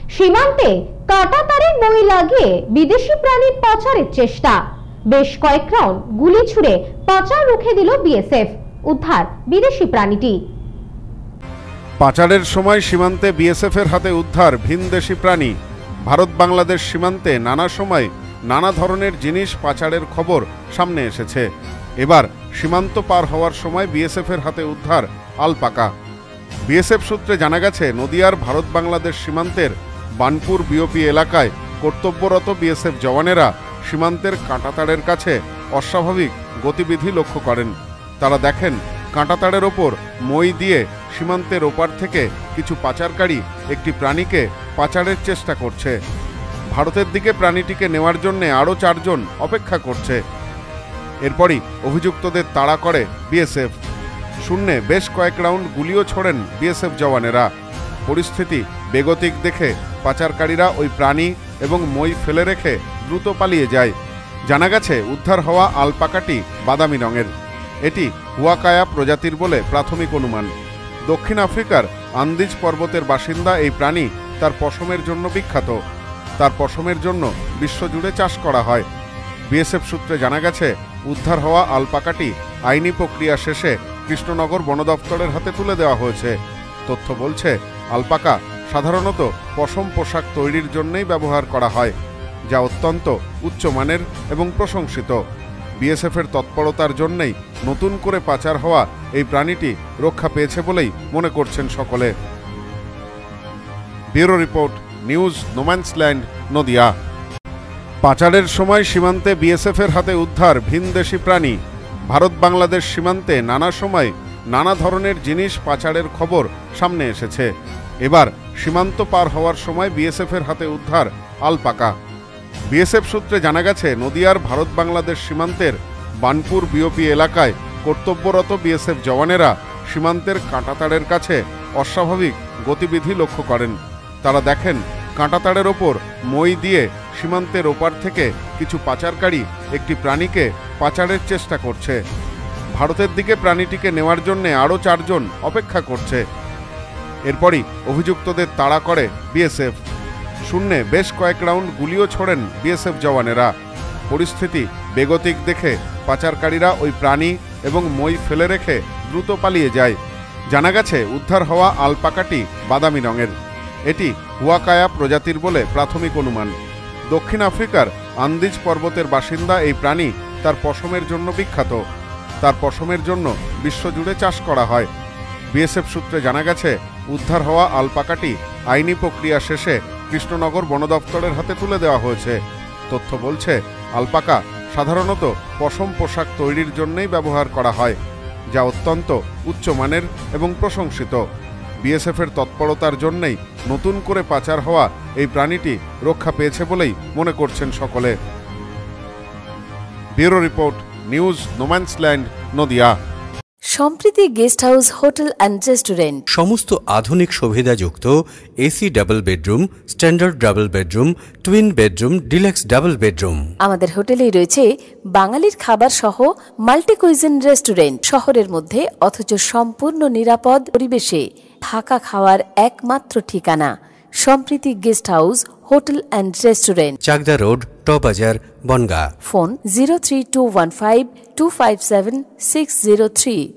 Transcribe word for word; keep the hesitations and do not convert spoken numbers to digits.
সীমান্তে কাঁটাতারের মই লাগিয়ে বিদেশি প্রাণী পাচারের চেষ্টা। বেশ কয়েক রাউন্ড গুলি ছুড়ে পাচার রুখে দিল বিএসএফ। উদ্ধার বিদেশি প্রাণীটি। পাচারের সময় সীমান্তে বিএসএফ এর হাতে উদ্ধার ভিনদেশি প্রাণী। ভারত বাংলাদেশ সীমান্তে নানা সময় নানা ধরনের জিনিস পাচারের খবর সামনে এসেছে। এবার সীমান্ত পার হওয়ার সময় বিএসএফ এর হাতে উদ্ধার আলপাকা। বিএসএফ সূত্রে জানা গেছে, নদিয়ার ভারত বাংলাদেশ সীমান্তের বানপুর বিওপি এলাকায় কর্তব্যরত বিএসএফ জওয়ানেরা সীমান্তের কাঁটাতারের কাছে অস্বাভাবিক গতিবিধি লক্ষ্য করেন। তারা দেখেন কাঁটাতারের ওপর মই দিয়ে সীমান্তের ওপার থেকে কিছু পাচারকারী একটি প্রাণীকে পাচারের চেষ্টা করছে। ভারতের দিকে প্রাণীটিকে নেওয়ার জন্য আরও চারজন অপেক্ষা করছে। এরপরই অভিযুক্তদের তাড়া করে বিএসএফ। শূন্যে বেশ কয়েক রাউন্ড গুলিও ছোড়েন বিএসএফ জওয়ানেরা। পরিস্থিতি বেগতিক দেখে পাচারকারীরা ওই প্রাণী এবং মই ফেলে রেখে দ্রুত পালিয়ে যায়। জানা গেছে, উদ্ধার হওয়া আলপাকাটি বাদামি রঙের। এটি হুয়াকায়া প্রজাতির বলে প্রাথমিক অনুমান। দক্ষিণ আফ্রিকার আন্দিজ পর্বতের বাসিন্দা এই প্রাণী তার পশমের জন্য বিখ্যাত। তার পশমের জন্য বিশ্বজুড়ে চাষ করা হয়। বিএসএফ সূত্রে জানা গেছে, উদ্ধার হওয়া আলপাকাটি আইনি প্রক্রিয়া শেষে কৃষ্ণনগর বন দপ্তরের হাতে তুলে দেওয়া হয়েছে। তথ্য বলছে, আলপাকা সাধারণত পশম পোশাক তৈরির জন্যই ব্যবহার করা হয়, যা অত্যন্ত উচ্চমানের এবং প্রশংসিত। বিএসএফ এর তৎপরতার জন্যই নতুন করে পাচার হওয়া এই প্রাণীটি রক্ষা পেয়েছে বলেই মনে করছেন সকলে। Bureau report, news no man's land, Nadia. পাচারের সময় সীমান্তে বিএসএফ এর হাতে উদ্ধার ভিনদেশি প্রাণী। ভারত বাংলাদেশ সীমান্তে নানা সময় নানা ধরনের জিনিস পাচারের খবর সামনে এসেছে। এবার সীমান্ত পার হওয়ার সময় বিএসএফ এর হাতে উদ্ধার আলপাকা। বিএসএফ সূত্রে জানা গেছে, নদিয়ার ভারত বাংলাদেশ সীমান্তের বানপুর বিওপি এলাকায় কর্তব্যরত বিএসএফ জওয়ানেরা সীমান্তের কাঁটাতারের কাছে অস্বাভাবিক গতিবিধি লক্ষ্য করেন। তারা দেখেন কাঁটাতারের ওপর মই দিয়ে সীমান্তের ওপার থেকে কিছু পাচারকারী একটি প্রাণীকে পাচারের চেষ্টা করছে। ভারতের দিকে প্রাণীটিকে নেওয়ার জন্য আরও চারজন অপেক্ষা করছে। এরপরই অভিযুক্তদের তাড়া করে বিএসএফ। শূন্যে বেশ কয়েক রাউন্ড গুলিও ছোড়েন বিএসএফ জওয়ানেরা। পরিস্থিতি বেগতিক দেখে পাচারকারীরা ওই প্রাণী এবং মই ফেলে রেখে দ্রুত পালিয়ে যায়। জানা গেছে, উদ্ধার হওয়া আলপাকাটি বাদামি রঙের। এটি হুয়াকায়া প্রজাতির বলে প্রাথমিক অনুমান। দক্ষিণ আফ্রিকার আন্দিজ পর্বতের বাসিন্দা এই প্রাণী তার পশমের জন্য বিখ্যাত। তার পশমের জন্য বিশ্বজুড়ে চাষ করা হয়। বিএসএফ সূত্রে জানা গেছে, উদ্ধার হওয়া আলপাকাটি আইনি প্রক্রিয়া শেষে কৃষ্ণনগর বন দপ্তরের হাতে তুলে দেওয়া হয়েছে। তথ্য বলছে, আলপাকা সাধারণত পশম পোশাক তৈরির জন্যই ব্যবহার করা হয়, যা অত্যন্ত উচ্চমানের এবং প্রশংসিত। বিএসএফ এর তৎপরতার জন্যই নতুন করে পাচার হওয়া এই প্রাণীটি রক্ষা পেয়েছে বলেই মনে করছেন সকলে। Bureau report, news no man's land, Nadia. Sampriti guest house, hotel and restaurant. সমস্ত আধুনিক সুবিধাযুক্ত AC double bedroom, standard double bedroom, twin bedroom, deluxe double bedroom. আমাদের হোটেলেই রয়েছে বাঙালির খাবার সহ মাল্টি কুইজিন রেস্টুরেন্ট। শহরের মধ্যে অথচ সম্পূর্ণ নিরাপদ পরিবেশে থাকা খাওয়ার একমাত্র ঠিকানা Sampriti guest house, hotel and restaurant, Chakdah road, টবাজার, Bongaon. Phone zero three two one five two five seven six zero three.